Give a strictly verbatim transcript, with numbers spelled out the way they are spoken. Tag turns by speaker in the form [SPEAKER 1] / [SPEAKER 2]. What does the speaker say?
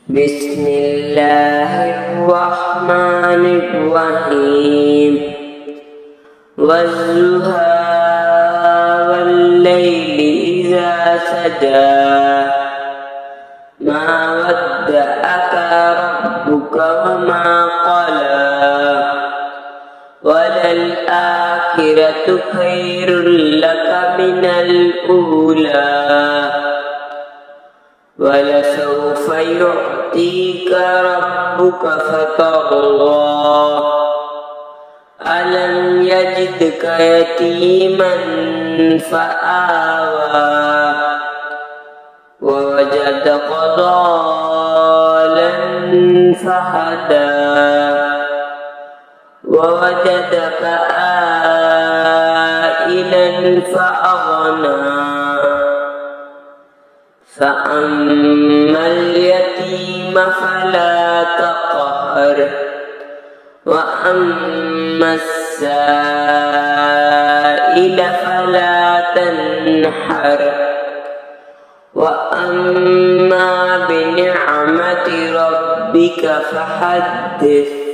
[SPEAKER 1] بسم الله الرحمن الرحيم والضحى والليل إذا سجى ما ودعك ربك وما قلى وللآخرة خير لك من الأولى ولسوف يعطيك ربك فترضى ألم يجدك يتيما فآوى ووجدك ضالا فهدى ووجدك عائلا فأغنى فأما اليتيم فلا تقهر وأما السائل فلا تنحر وأما بنعمة ربك فحدث.